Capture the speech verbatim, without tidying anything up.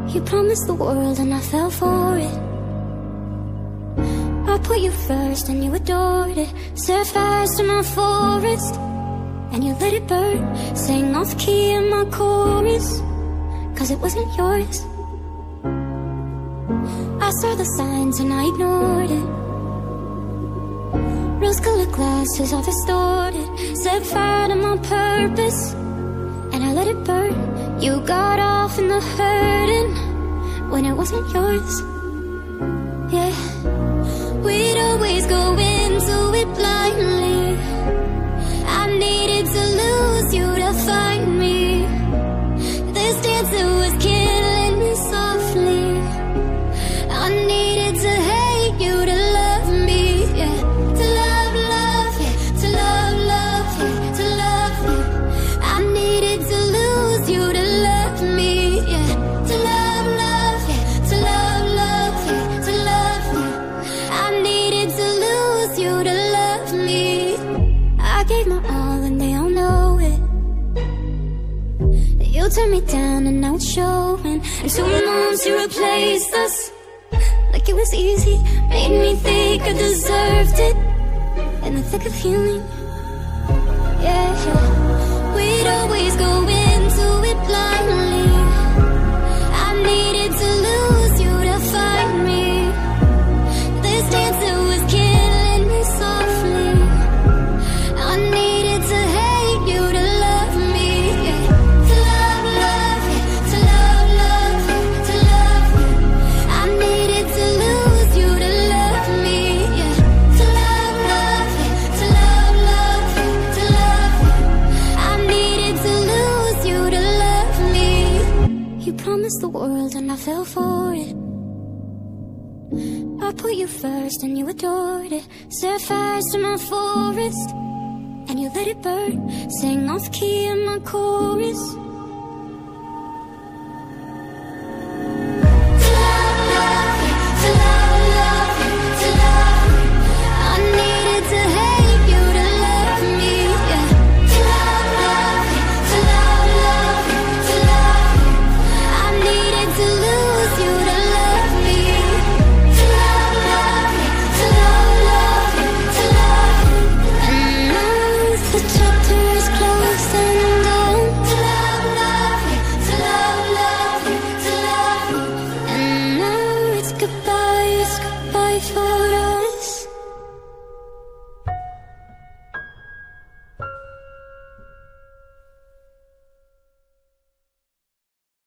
You promised the world and I fell for it. I put you first and you adored it. Set fires to my forest and you let it burn. Sang off key in my chorus, cause it wasn't yours. I saw the signs and I ignored it. Rose-colored glasses all distorted. Set fire to my purpose and I let it burn. You got off in the hurtin' when it wasn't yours. Yeah, we'd always go into it blindly. I needed to lose you to find me. This dancing was killing me softly. I needed to hate you to love me, yeah. To love, love, yeah. To love, love, yeah. To love, yeah. I needed to lose you to love me, yeah. To love, love, yeah. To love, love, yeah. To love, yeah. I needed to lose you to love me. I gave my all and they all know it. You turned me down and now it's showing. And two months you replaced us like it was easy. Made me think I deserved it in the thick of healing. Yeah, yeah. We'd always go into it blindly. I needed to lose you to find me. This dancing was killing me softly. I needed to hate you to love me, yeah. To love, love, yeah. To love, love, yeah. To love, yeah. I needed to lose you to love me, yeah. To love, love, yeah. To love, love, yeah. To love, yeah. I needed to lose you to love me. You promised the world and I fell for it. I put you first and you adored it. Set fires to my forest and you let it burn. Sang off key in my chorus